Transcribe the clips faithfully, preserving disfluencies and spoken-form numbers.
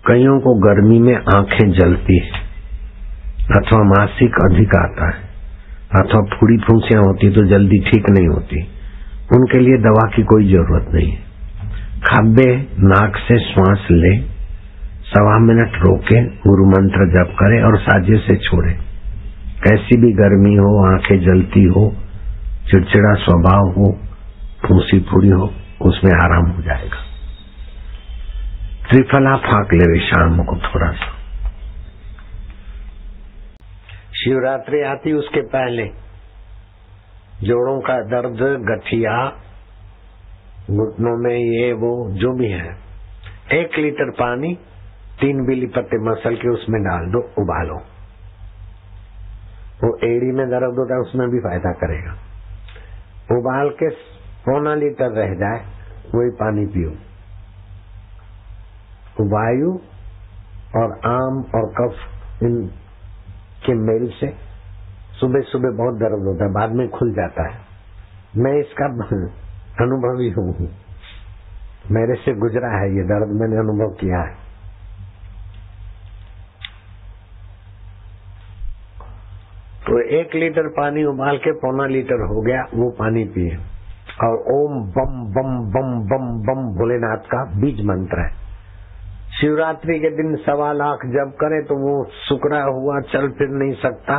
कईयों को गर्मी में आंखें जलती है, अथवा मासिक अधिक आता है, अथवा फूड़ी फुंसियां होती तो जल्दी ठीक नहीं होती। उनके लिए दवा की कोई जरूरत नहीं है। खब्बे नाक से श्वास ले, सवा मिनट रोके, गुरु मंत्र जप करे और साजे से छोड़े। कैसी भी गर्मी हो, आंखें जलती हो, चिड़चिड़ा स्वभाव हो, फूंसी फूड़ी हो, उसमें आराम हो जाएगा। त्रिफला फाक ले शाम को थोड़ा सा। शिवरात्रि आती उसके पहले जोड़ों का दर्द, गठिया, घुटनों में ये वो जो भी है, एक लीटर पानी तीन बिली पत्ते मसल के उसमें डाल दो, उबालो। वो एड़ी में दर्द होता है उसमें भी फायदा करेगा। उबाल के पौना लीटर रह जाए वही पानी पियो। वायु और आम और कफ इन के मेल से सुबह सुबह बहुत दर्द होता है, बाद में खुल जाता है। मैं इसका अनुभवी हूँ, मेरे से गुजरा है ये दर्द, मैंने अनुभव किया है। तो एक लीटर पानी उबाल के पौना लीटर हो गया, वो पानी पिए और ओम बम बम बम बम बम भोलेनाथ का बीज मंत्र है। शिवरात्रि के दिन सवा लाख जप करे तो वो सुकड़ा हुआ चल फिर नहीं सकता,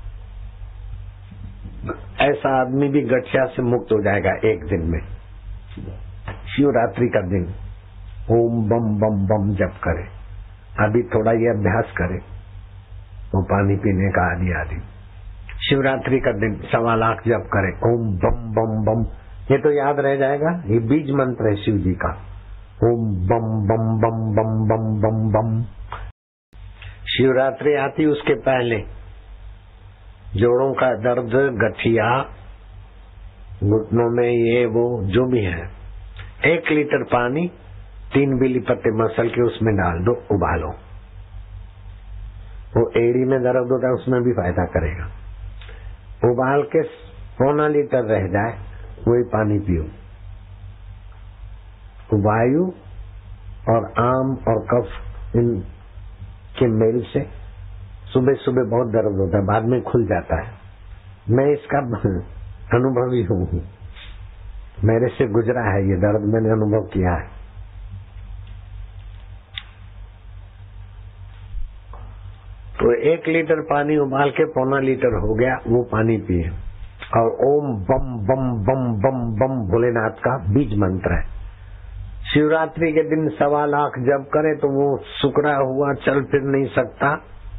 ऐसा आदमी भी गठिया से मुक्त हो जाएगा एक दिन में। शिवरात्रि का दिन ओम बम बम बम जप करे, अभी थोड़ा ये अभ्यास करे वो पानी पीने का आदि आदि। शिवरात्रि का दिन सवा लाख जप करे ओम बम बम बम, ये तो याद रह जाएगा। ये बीज मंत्र है शिव जी का, ओम बम बम बम बम बम बम बम। शिवरात्रि आती उसके पहले जोड़ों का दर्द, गठिया, घुटनों में ये वो जो भी है, एक लीटर पानी तीन बिली पत्ते मसल के उसमें डाल दो, उबालो। वो एड़ी में दर्द होता है उसमें भी फायदा करेगा। उबाल के पौना लीटर रह जाए वही पानी पियो। वायु और आम और कफ इन के मेल से सुबह सुबह बहुत दर्द होता है, बाद में खुल जाता है। मैं इसका अनुभवी हूँ, मेरे से गुजरा है ये दर्द, मैंने अनुभव किया है। तो एक लीटर पानी उबाल के पौना लीटर हो गया, वो पानी पिए और ओम बम बम बम बम बम भोलेनाथ का बीज मंत्र है। शिवरात्रि के दिन सवा लाख जप करे तो वो सुकड़ा हुआ चल फिर नहीं सकता,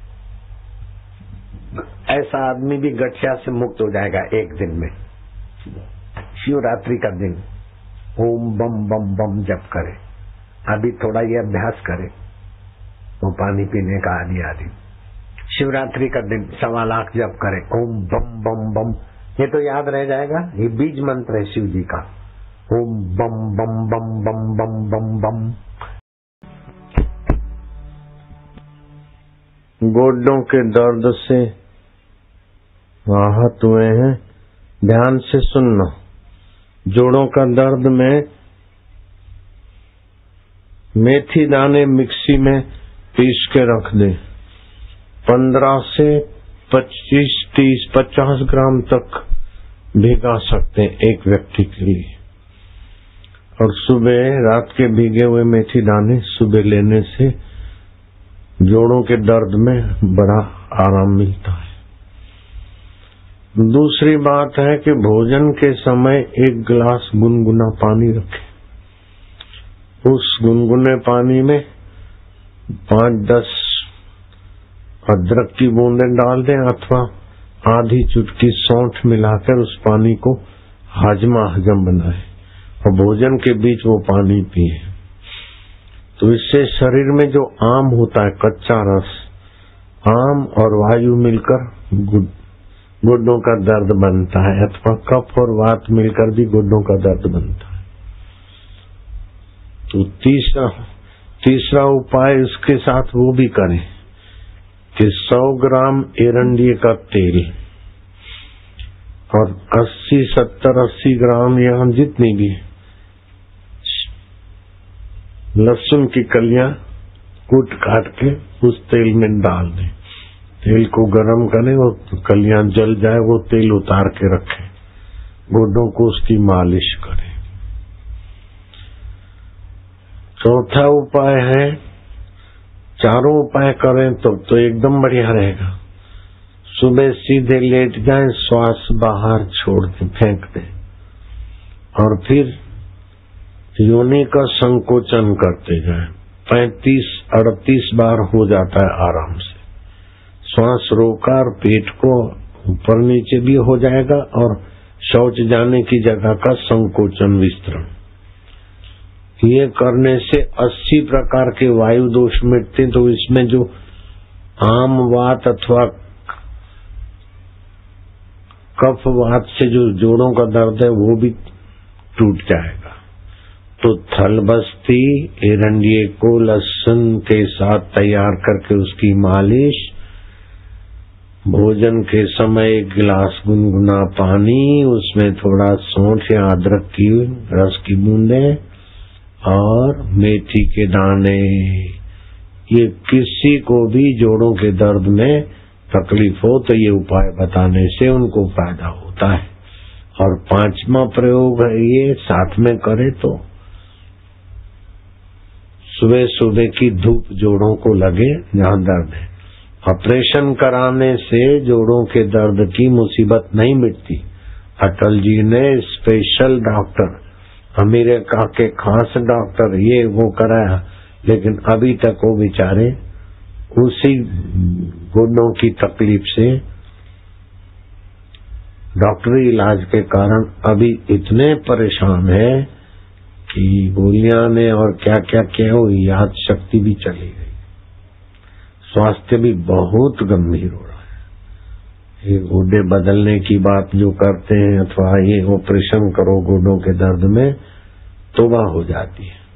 ऐसा आदमी भी गठिया से मुक्त हो जाएगा एक दिन में। शिवरात्रि का दिन ओम बम बम बम जप करे, अभी थोड़ा ये अभ्यास करे वो पानी पीने का आदि आदि। शिवरात्रि का दिन सवा लाख जप करे ओम बम बम बम, ये तो याद रह जाएगा। ये बीज मंत्र है शिव जी का, ओम बम बम बम बम बम बम बम। गोड्डों के दर्द से राहत हुए हैं, ध्यान से सुनना। जोड़ों का दर्द में मेथी दाने मिक्सी में पीस के रख दे। पंद्रह से पच्चीस तीस पचास ग्राम तक भिगा सकते हैं एक व्यक्ति के लिए। और सुबह रात के भीगे हुए मेथी दाने सुबह लेने से जोड़ों के दर्द में बड़ा आराम मिलता है। दूसरी बात है कि भोजन के समय एक गिलास गुनगुना पानी रखें। उस गुनगुने पानी में पांच दस अदरक की बूंदें डाल दें अथवा आधी चुटकी सौंठ मिलाकर उस पानी को हाजमा हजम बनाए और भोजन के बीच वो पानी पिए। तो इससे शरीर में जो आम होता है, कच्चा रस, आम और वायु मिलकर गुड्डों का दर्द बनता है, अथवा कफ और वात मिलकर भी गुड्डों का दर्द बनता है। तो तीसरा तीसरा उपाय इसके साथ वो भी करें कि सौ ग्राम एरंडी का तेल और अस्सी सत्तर अस्सी ग्राम या जितनी भी लहसुन की कलियां कूट काट के उस तेल में डाल दें। तेल को गरम करें, वो कलियां जल जाए, वो तेल उतार के रखें, गोडों को उसकी मालिश करें। चौथा उपाय है, चारों उपाय करें तो तो एकदम बढ़िया रहेगा। सुबह सीधे लेट जाएं, श्वास बाहर छोड़ दें, फेंक दें, और फिर योनि का संकोचन करते जाएं। पैंतीस अड़तीस बार हो जाता है आराम से। श्वास रोका और पेट को ऊपर नीचे भी हो जाएगा, और शौच जाने की जगह का संकोचन विस्तरण। ये करने से अस्सी प्रकार के वायु दोष मिटते। तो इसमें जो आम वात अथवा कफ वात से जो जोड़ों का दर्द है वो भी टूट जाएगा। तो थल बस्ती एरंडिये को लहसुन के साथ तैयार करके उसकी मालिश, भोजन के समय एक गिलास गुनगुना पानी, उसमें थोड़ा सौंठ या अदरक की रस की बूंदे और मेथी के दाने। ये किसी को भी जोड़ों के दर्द में तकलीफ हो तो ये उपाय बताने से उनको फायदा होता है। और पांचवा प्रयोग है ये, साथ में करे तो सुबह सुबह की धूप जोड़ों को लगे जहां दर्द है। ऑपरेशन कराने से जोड़ों के दर्द की मुसीबत नहीं मिटती। अटल जी ने स्पेशल डॉक्टर, अमेरिका के खास डॉक्टर ये वो कराया, लेकिन अभी तक वो बेचारे उसी घुटनों की तकलीफ से डॉक्टरी इलाज के कारण अभी इतने परेशान है कि गोलियां ने और क्या क्या किया, वो याद शक्ति भी चली गई, स्वास्थ्य भी बहुत गंभीर हो रहा है। ये गोडे बदलने की बात जो करते हैं अथवा ये ऑपरेशन करो गोडों के दर्द में, तौबा हो जाती है।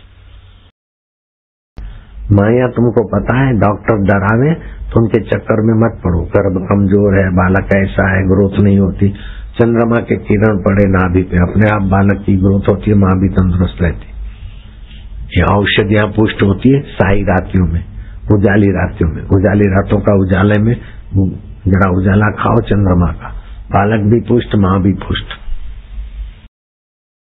माया तुमको पता है, डॉक्टर डरावे तो उनके चक्कर में मत पड़ो। गर्भ कमजोर है, बालक ऐसा है, ग्रोथ नहीं होती। चंद्रमा के किरण पड़े नाभि पे, अपने आप बालक की ग्रोथ होती है, माँ भी तंदुरुस्त रहती। ये औषधियां पुष्ट होती है साई रातियों में, उजाली रातियों में। उजाली रातों का उजाले में जरा उजाला खाओ चंद्रमा का, बालक भी पुष्ट, माँ भी पुष्ट।